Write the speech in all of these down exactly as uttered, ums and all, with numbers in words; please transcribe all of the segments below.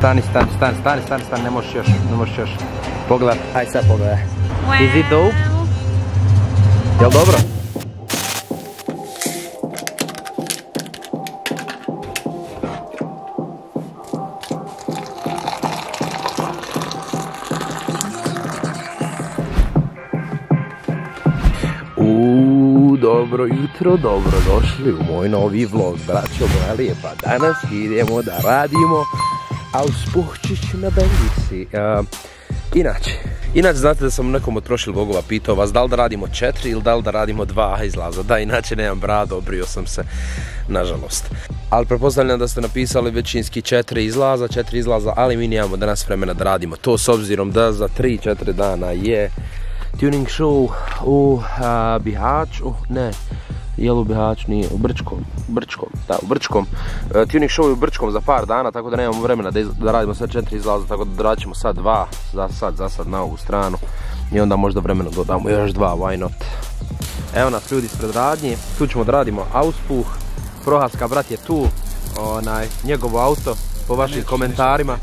Stani, stani, stani, stani, stani, stani, ne možeš još, ne možeš još. Pogledaj, aj sad pogledaj. Is it dope? Jel dobro? Uuu, dobro jutro, dobrodošli u moj novi vlog, braćo moja lijepa. Danas idemo da radimo auspuhčić na bendici. Uh, inače, inače znate da sam nekom od prošlih vlogova pitao vas da li da radimo četiri ili da li da radimo dva izlaza. Da, inače nemam brado, obrio sam se, nažalost. Ali pretpostavljam da ste napisali većinski četiri izlaza, četiri izlaza, ali mi nemamo danas vremena da radimo to s obzirom da za tri četiri dana je tuning show u a, Bihaću, ne, jel u Bihaću, nije, u Brčkom, Brčkom, da, u Brčkom. Uh, tuning show je u Brčkom za par dana, tako da nemamo vremena da, iz, da radimo sad četiri izlaza, tako da radit ćemo sad dva, za sad, za sad na ovu stranu. I onda možda vremena dodamo još dva, why not. Evo nas ljudi ispred radnje, tu ćemo da radimo auspuh. Prohaska brat je tu, onaj, njegovo auto, po vašim neću, komentarima.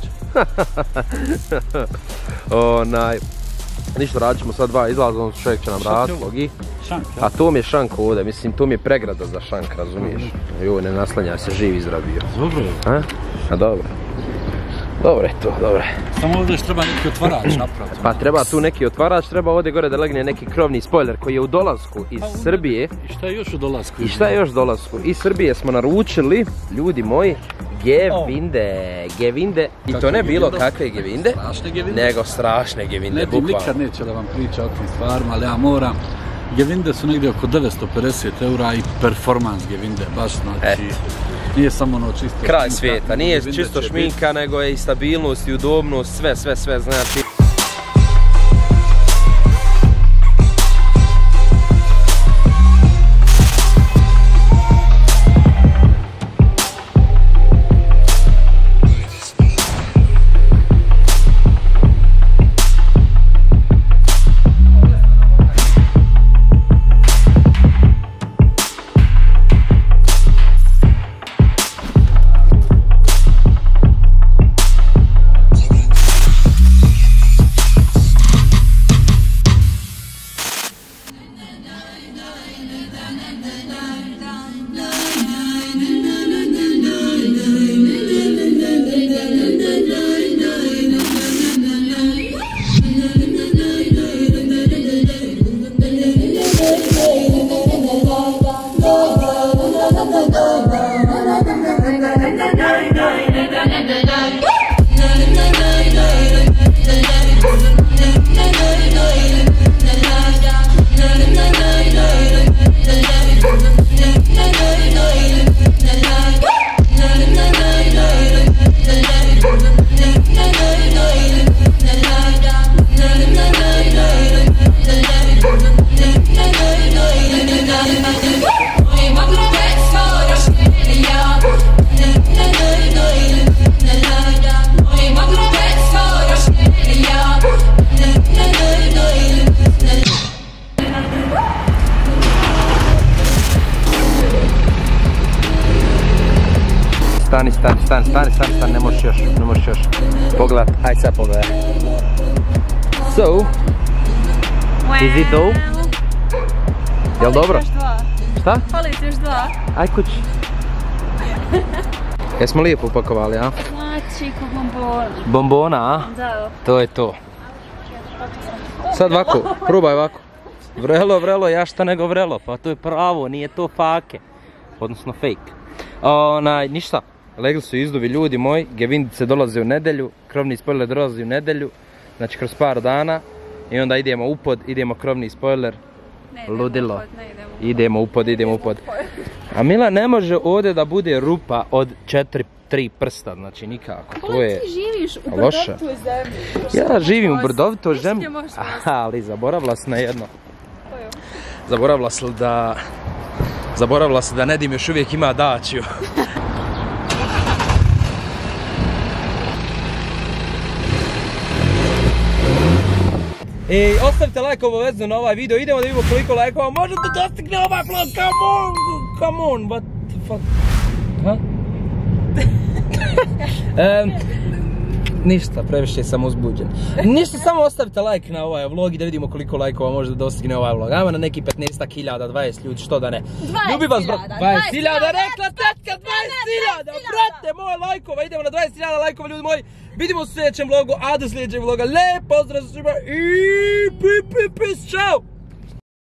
onaj, Ništa, radit ćemo sad dva izlaza, on čovjek će nam raditi, logi. A to mi je šank ovdje, mislim, to mi je pregrada za šank, razumiješ? Joj, ne naslanja se, živ izrabio. Dobro je. A? A dobro. Dobro je to, dobro je. Samo ovdje još treba neki otvarač napraviti. Pa treba tu neki otvarač, treba ovdje gore da legne neki krovni spoiler koji je u dolasku iz Srbije. I šta je još u dolasku? I šta je još u dolasku? Iz Srbije smo naručili, ljudi moji, Gevinde, Gevinde, i to ne bilo kakve Gevinde, nego strašne Gevinde, bukvalno. Nikad neće da vam priča o tim stvarima, ali ja moram. Gevinde su negdje oko devetsto pedeset eura i performans Gevinde, baš znači, nije samo ono čisto kraj svijeta, nije čisto šminka, nego je i stabilnost i udobnost, sve, sve, sve, znači. Stani, stani, stani, stani, stani, stani, ne možeš još, ne možeš još. Pogledaj, aj sad pogledaj. So, is it dope? Jel dobro? Šta? Fali ti još dva. Aj kući. Jesmo lijepo upakovali, a? Znači, ko bombona. Bombona, a? Da. To je to. Sad ovako, probaj ovako. Vrelo, vrelo, jašta nego vrelo, pa to je pravo, nije to fake. Odnosno fake. Onaj, ništa. Legli su izduvi ljudi moji, Gevindice dolaze u nedelju, krovni spoiler dolazi u nedelju, znači kroz par dana i onda idemo upod, idemo krovni spoiler, ne idemo ludilo, upod, ne idemo. idemo upod, idemo upod. A Mila ne može ovdje da bude rupa od četiri, tri prsta, znači nikako, to je ti živiš u loše. brdovitoj zemlji? Ja živim u brdovitoj zemlji, ali zaboravila si na jedno. Zaboravila si da, zaboravila si da Nedim još uvijek ima dačiju. I ostavite like obavezno na ovaj video, idemo da vidimo koliko lajkova možete dostigne ovaj vlog, come on, come on, what the fuck, ha? um, Ništa, previše sam uzbuđen. Ništa, samo ostavite like na ovaj vlog i da vidimo koliko lajkova može da dostigne ovaj vlog. Ajmo na neki petnaest hiljada, dvadeset ljudi, što da ne. Ljubi vas, bro. dvadeset hiljada, rekla tetka, dvadeset hiljada, brate, moje lajkova, idemo na dvadeset hiljada lajkova, ljudi moji. Vidimo u sljedećem vlogu, a do sljedećeg vloga, lijep pozdrav svima i pi pi pis, čao!